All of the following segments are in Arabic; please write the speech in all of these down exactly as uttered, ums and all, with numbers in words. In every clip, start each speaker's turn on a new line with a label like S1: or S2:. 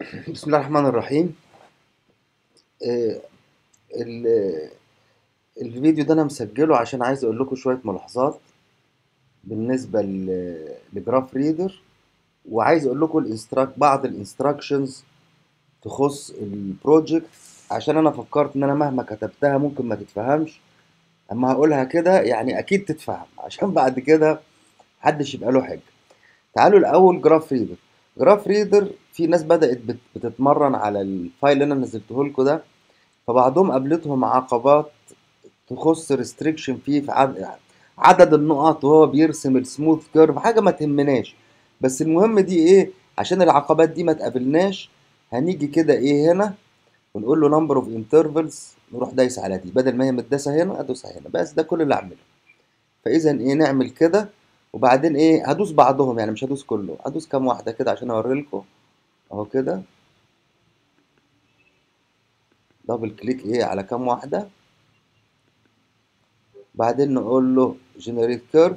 S1: بسم الله الرحمن الرحيم. آه، ال- الفيديو ده انا مسجله عشان عايز اقول لكم شوية ملاحظات بالنسبة ل- لجراف ريدر، وعايز اقول لكم الانستراك بعض الانستراكشنز تخص البروجكت، عشان انا فكرت ان انا مهما كتبتها ممكن ما تتفهمش. اما هقولها كده يعني اكيد تتفهم عشان بعد كده محدش يبقى له حاجة. تعالوا الاول جراف ريدر. جراف ريدر في ناس بدأت بت- بتتمرن على الفايل اللي انا نزلته لكم ده، فبعضهم قابلتهم عقبات تخص ريستريكشن فيه في عدد, عدد النقط وهو بيرسم السموث كيرف، حاجه ما تهمناش. بس المهم دي ايه؟ عشان العقبات دي ما تقابلناش، هنيجي كده ايه هنا ونقول له نمبر اوف انترفلز، نروح دايس على دي بدل ما هي متداسه هنا ادوسها هنا، بس ده كل اللي اعمله. فاذا ايه نعمل كده، وبعدين ايه هدوس بعضهم، يعني مش هدوس كله، هدوس كام واحده كده عشان اوري لكم. اهو كده دبل كليك ايه على كام واحده، بعدين نقول له جنريت كيرف.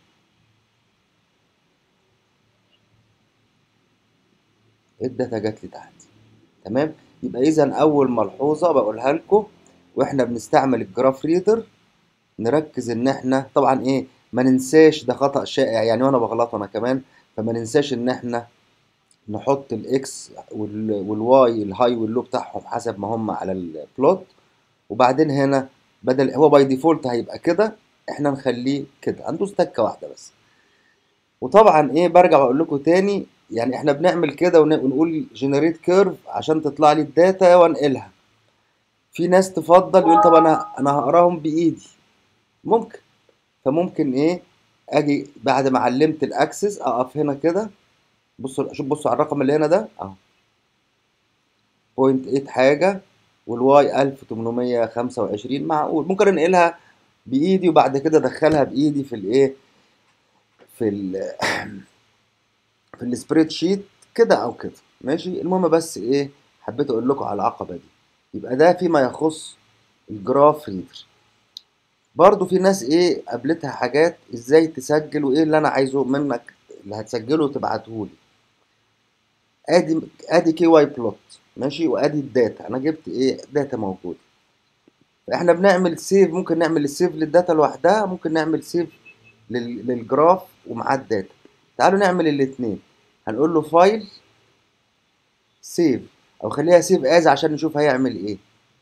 S1: الداتا جات لي تحت. تمام. يبقى اذا اول ملحوظه بقولها لكم واحنا بنستعمل الجراف ريدر، نركز ان احنا طبعا ايه ما ننساش، ده خطأ شائع يعني وانا بغلط انا كمان، فما ننساش ان احنا نحط الاكس والواي الهاي واللو بتاعهم حسب ما هم على البلوت. وبعدين هنا بدل هو باي ديفولت هيبقى كده، احنا نخليه كده، هندوس تكه واحده بس. وطبعا ايه برجع بقول لكم تاني، يعني احنا بنعمل كده ون- ونقول جنريت كيرف عشان تطلع لي الداتا وانقلها. في ناس تفضل يقول طب انا انا هقراهم بايدي، ممكن. فممكن ايه اجي بعد ما علمت الاكسس اقف هنا كده، بصوا شوف، بصوا على الرقم اللي هنا ده اهو صفر فاصلة تمانية حاجه، والواي ألف وتمنمية وخمسة وعشرين، معقول ممكن انقلها بايدي وبعد كده ادخلها بايدي في الايه في ال في السبريد شيت كده او كده، ماشي. المهم بس ايه حبيت اقول لكم على العقبه دي. يبقى ده فيما يخص الجراف ريدر. برضو في ناس ايه قابلتها حاجات ازاي تسجل وايه اللي انا عايزه منك اللي هتسجله وتبعته لي. ادي ادي كي واي بلوت، ماشي، وادي الداتا، انا جبت ايه داتا موجوده. فاحنا بنعمل سيف، ممكن نعمل السيف للداتا لوحدها، ممكن نعمل سيف لل- للجراف ومعاه الداتا. تعالوا نعمل الاثنين. هنقول له فايل سيف، او خليها سيف از عشان نشوف هيعمل ايه.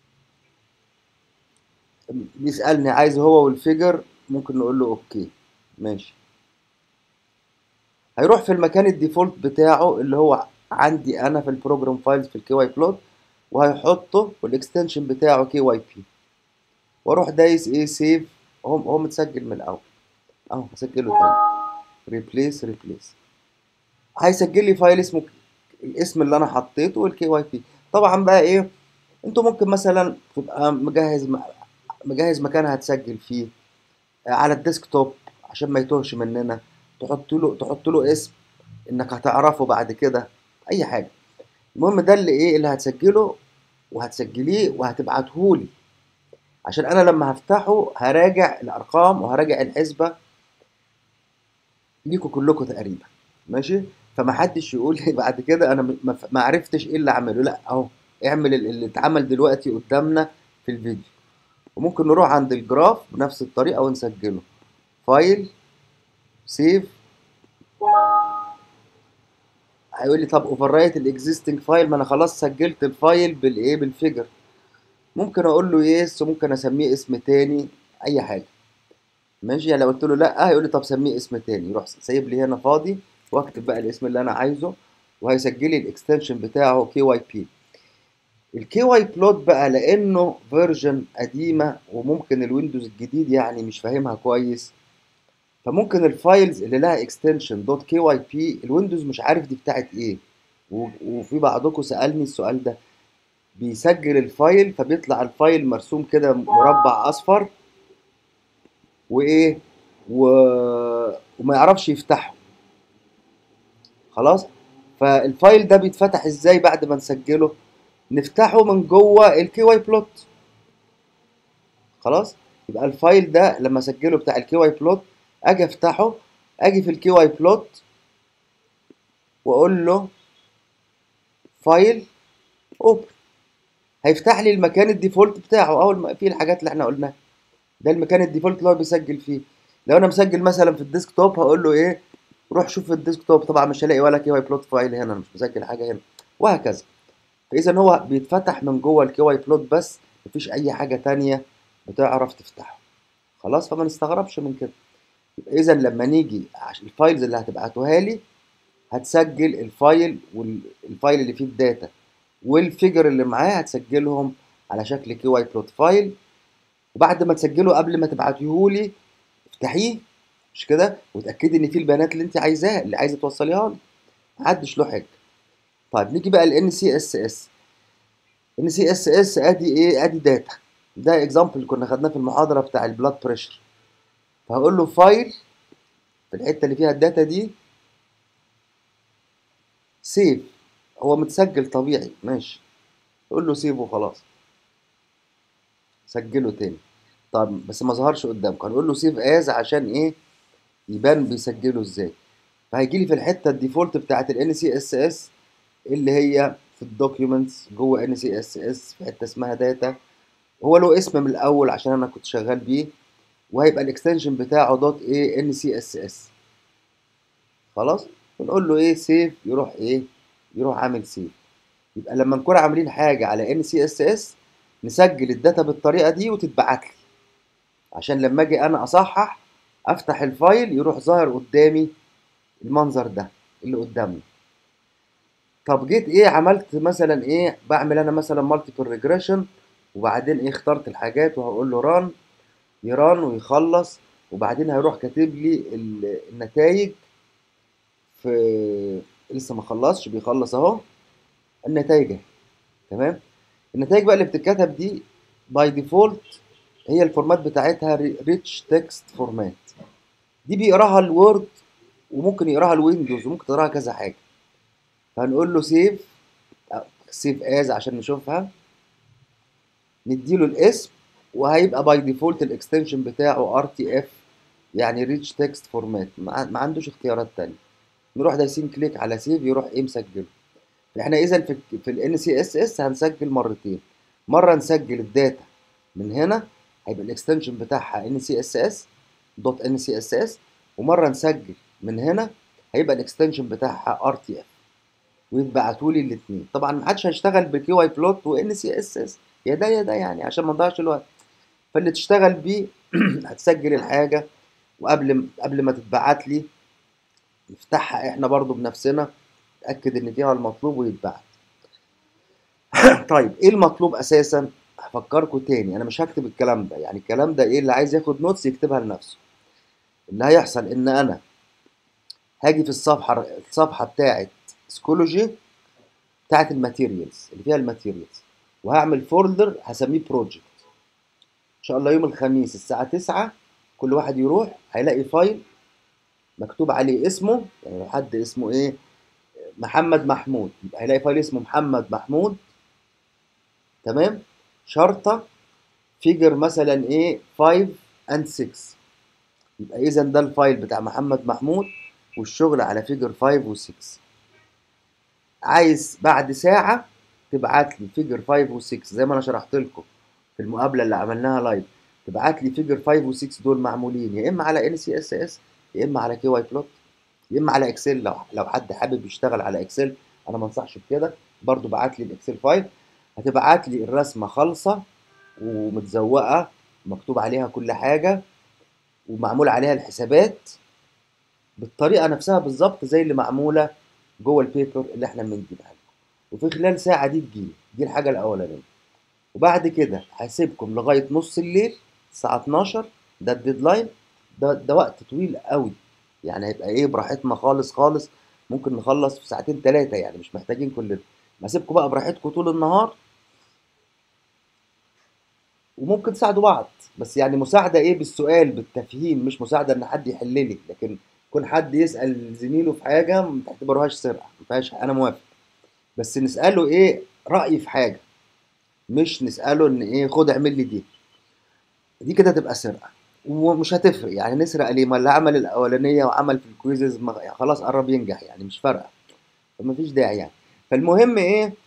S1: بيسألني عايز هو والفيجر، ممكن نقول له اوكي، ماشي. هيروح في المكان الديفولت بتاعه اللي هو عندي انا في البروجرام فايلز في الكي واي بلوت، وهيحطه والاكستنشن بتاعه كي واي بي، واروح دايس ايه سيف. هو هو متسجل من الاول اهو، هسجله تاني. ريبليس ريبليس، هيسجل لي فايل اسمه الاسم اللي انا حطيته والكي واي بي. طبعا بقى ايه، انتوا ممكن مثلا تبقى مجهز مجهز مكان هتسجل فيه على الديسكتوب عشان ما يتوهش مننا، تحط له تحط له اسم انك هتعرفه بعد كده، اي حاجه. المهم ده اللي ايه اللي هتسجله وهتسجليه وهتبعته لي، عشان انا لما هفتحه هراجع الارقام وهراجع الحسبه ليكوا كلكم تقريبا، ماشي. فما حدش يقول لي بعد كده انا م- ما ما عرفتش ايه اللي اعمله، لا اهو اعمل ال- اللي اتعمل دلوقتي قدامنا في الفيديو. وممكن نروح عند الجراف بنفس الطريقه ونسجله. فايل سيف، هيقول لي طب اوفر رايت الاكزيستنج فايل، ما انا خلاص سجلت الفايل بالايه بالفيجر. ممكن اقول له يس، وممكن اسميه اسم تاني، اي حاجه، ماشي. يعني لو قلت له لا هيقول لي طب سميه اسم تاني، يروح سايب لي هنا فاضي، واكتب بقى الاسم اللي انا عايزه، وهيسجل لي الاكستنشن بتاعه كي واي بي. الكي واي بلوت بقى لانه فيرجن قديمه وممكن الويندوز الجديد يعني مش فاهمها كويس، فممكن الفايلز اللي لها اكستنشن دوت كي واي بي الويندوز مش عارف دي بتاعت ايه. و- وفي بعضكم سألني السؤال ده، بيسجل الفايل فبيطلع الفايل مرسوم كده مربع اصفر وايه و... وما يعرفش يفتحه. خلاص. فالفايل ده بيتفتح ازاي بعد ما نسجله؟ نفتحه من جوه الكي واي بلوت. خلاص. يبقى الفايل ده لما اسجله بتاع الكي واي بلوت، اجي افتحه، اجي في الكي واي بلوت واقول له فايل اوبن، هيفتح لي المكان الديفولت بتاعه اول ما فيه الحاجات اللي احنا قلناها. ده المكان الديفولت اللي هو بيسجل فيه. لو انا مسجل مثلا في الديسك توب هقول له ايه، روح شوف في الديسك توب، طبعا مش هلاقي ولا كي واي بلوت فايل هنا، انا مش مسجل حاجه هنا، وهكذا. فاذا هو بيتفتح من جوه الكي واي بلوت بس، مفيش اي حاجه تانية بتعرف تفتحه. خلاص، فما نستغربش من كده. اذا لما نيجي عشان الفايلز اللي هتبعتوها لي، هتسجل الفايل والفايل اللي فيه الداتا والفيجر اللي معاه، هتسجلهم على شكل كي واي بلوت فايل. وبعد ما تسجله قبل ما تبعتيه لي، افتحيه، مش كده، وتاكدي ان فيه البيانات اللي انت عايزاها، اللي عايزه توصليها لي، محدش له حاجه. طيب نيجي بقى ال سي اس اس. ان سي اس اس ادي ايه؟ ادي داتا. ده اكزامبل كنا خدناه في المحاضره بتاع البلاد بريشر. فهقول له فايل في الحته اللي فيها الداتا دي، سيف. هو متسجل طبيعي، ماشي، قول له سيف وخلاص، سجله تاني. طب بس ما ظهرش قدامك، هنقول له سيف از عشان ايه؟ يبان بيسجله ازاي. فهيجي لي في الحته الديفولت بتاعت ال سي اس اس اللي هي في الدوكيومنتس جوه ان سي اس اس في حته اسمها داتا. هو له اسم من الاول عشان انا كنت شغال بيه، وهيبقى الاكستنشن بتاعه دوت ايه ان سي اس اس. خلاص، ونقول له ايه سيف، يروح ايه؟ يروح عامل سيف. يبقى لما نكون عاملين حاجه على ان سي اس اس، نسجل الداتا بالطريقه دي وتتبعت لي، عشان لما اجي انا اصحح افتح الفايل يروح ظاهر قدامي المنظر ده اللي قدامنا. طب جيت ايه عملت مثلا ايه، بعمل انا مثلا مالتيبل ريجريشن، وبعدين ايه اخترت الحاجات وهقول له ران، يران ويخلص، وبعدين هيروح كاتب لي النتائج في، لسه ما خلصش، بيخلص اهو النتائج اهي. تمام. النتائج بقى اللي بتتكتب دي باي ديفولت هي الفورمات بتاعتها ريتش تكست فورمات. دي بيقراها الوورد، وممكن يقراها الويندوز، وممكن تقراها كذا حاجه. فهنقول له سيف، سيف از عشان نشوفها، نديله الاسم، وهيبقى باي ديفولت الاكستنشن بتاعه ار تي اف، يعني ريتش تكست فورمات، ما عندوش اختيارات تانية. نروح دايسين كليك على سيف، يروح ايه مسجله. احنا اذا في في الان سي اس اس هنسجل مرتين، مره نسجل الداتا من هنا، هيبقى الاكستنشن بتاعها ان سي اس اس دوت ان سي اس اس، ومره نسجل من هنا هيبقى الاكستنشن بتاعها ار تي اف، ويتبعتوا لي الاثنين. طبعا ما حدش هيشتغل بكيو اي بلوت وان سي اس اس، يا ده يا ده يعني، عشان ما نضيعش الوقت. فاللي تشتغل بيه هتسجل الحاجه، وقبل قبل ما تتبعت لي نفتحها احنا برضو بنفسنا، نتاكد ان فيها المطلوب ويتبعت. طيب ايه المطلوب اساسا؟ هفكركم تاني، انا مش هكتب الكلام ده، يعني الكلام ده ايه، اللي عايز ياخد نوتس يكتبها لنفسه. اللي هيحصل ان انا هاجي في الصفحه الصفحه بتاعه سكولوجي بتاعه الماتيريالز اللي فيها الماتيريالز، وهعمل فولدر هسميه بروجكت. ان شاء الله يوم الخميس الساعه تسعة كل واحد يروح هيلاقي فايل مكتوب عليه اسمه، يعني لو حد اسمه ايه محمد محمود، يبقى هيلاقي فايل اسمه محمد محمود. تمام. شرطه فيجر مثلا ايه خمسة and ستة، يبقى اذا ده الفايل بتاع محمد محمود والشغل على فيجر خمسة و ستة. عايز بعد ساعة تبعت لي فيجر خمسة و ستة زي ما انا شرحت لكم في المقابلة اللي عملناها لايف، تبعت لي فيجر خمسة و ستة دول معمولين يا اما على ان سي اس اس، يا اما على كي واي بلوت، يا اما على اكسل. لو لو حد حابب يشتغل على اكسل، انا ما انصحش بكده، برضو بعت لي الاكسل فايل. هتبعت لي الرسمة خالصة ومتزوقة، مكتوب عليها كل حاجة، ومعمول عليها الحسابات بالطريقه نفسها بالظبط زي اللي معموله جوه البيبر اللي احنا بنجيبها لكم، وفي خلال ساعه دي تجيلي. دي الحاجه الاولانيه. وبعد كده هسيبكم لغايه نص الليل الساعه اتناشر، ده الديدلاين. ده ده وقت طويل قوي، يعني هيبقى ايه براحتنا خالص خالص، ممكن نخلص في ساعتين ثلاثه، يعني مش محتاجين كلنا. هسيبكم بقى براحتكم طول النهار، وممكن تساعدوا بعض، بس يعني مساعدة ايه بالسؤال بالتفهيم، مش مساعدة ان حد يحل لي. لكن كون حد يسأل زميله في حاجة ما تعتبرهاش سرقة، ما فيهاش، انا موافق، بس نسأله ايه رأيي في حاجة، مش نسأله ان ايه خد اعمل لي دي. دي كده تبقى سرقة، ومش هتفرق. يعني نسرق ليه؟ ما اللي عمل الاولانية وعمل في الكويزز ما- خلاص قرب ينجح، يعني مش فارقة، فما فيش داعي يعني. فالمهم ايه،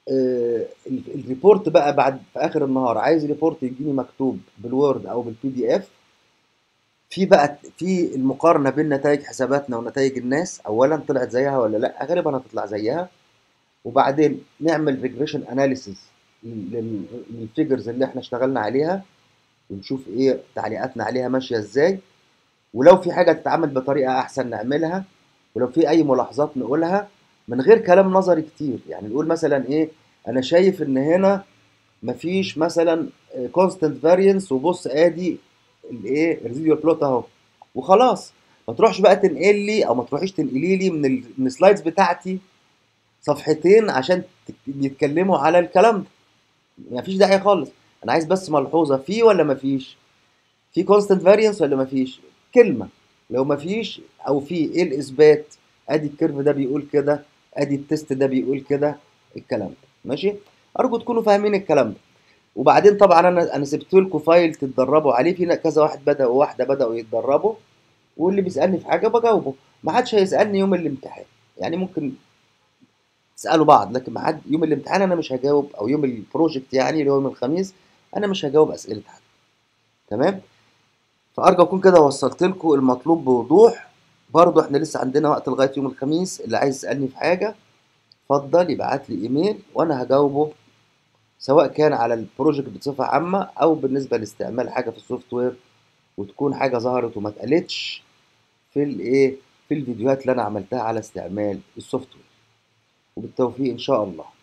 S1: آه، ال- الريبورت بقى بعد في اخر النهار عايز ريبورت يجيني مكتوب بالوورد او بالبي دي اف. في بقى في المقارنه بين نتائج حساباتنا ونتائج الناس، اولا طلعت زيها ولا لا، غالبا هتطلع زيها. وبعدين نعمل ريجريشن اناليسيس للفيجرز اللي احنا اشتغلنا عليها، ونشوف ايه تعليقاتنا عليها ماشيه ازاي، ولو في حاجه تتعمل بطريقه احسن نعملها، ولو في اي ملاحظات نقولها من غير كلام نظري كتير. يعني نقول مثلا ايه، انا شايف ان هنا مفيش مثلا كونستنت فارينس، وبص ادي الايه الريزيديوال بلوت اهو، وخلاص. ما تروحش بقى تنقل لي او ما تروحيش تنقلي لي من ال- من السلايدز بتاعتي صفحتين عشان تك- يتكلموا على الكلام ده. مفيش داعي خالص. انا عايز بس ملحوظه، في ولا مفيش، في كونستنت فارينس ولا مفيش، كلمه. لو مفيش او في، ايه الاثبات؟ ادي الكيرف ده بيقول كده، ادي التست ده بيقول كده، الكلام ده ماشي. ارجو تكونوا فاهمين الكلام ده. وبعدين طبعا انا انا سبت لكم فايل تتدربوا عليه، في كذا واحد بدا وواحده بداوا يتدربوا، واللي بيسالني في حاجه بجاوبه. ما حدش هيسالني يوم الامتحان، يعني ممكن تسالوا بعض، لكن ما حد يوم الامتحان انا مش هجاوب، او يوم البروجكت يعني اللي هو يوم الخميس انا مش هجاوب اسئله حد. تمام. فارجو اكون كده وصلت لكم المطلوب بوضوح. برضه احنا لسه عندنا وقت لغايه يوم الخميس، اللي عايز يسالني في حاجه اتفضل يبعت لي ايميل وانا هجاوبه، سواء كان على البروجكت بصفه عامه او بالنسبه لاستعمال حاجه في السوفت وير، وتكون حاجه ظهرت وما اتقالتش في الايه في الفيديوهات اللي انا عملتها على استعمال السوفت وير. وبالتوفيق ان شاء الله.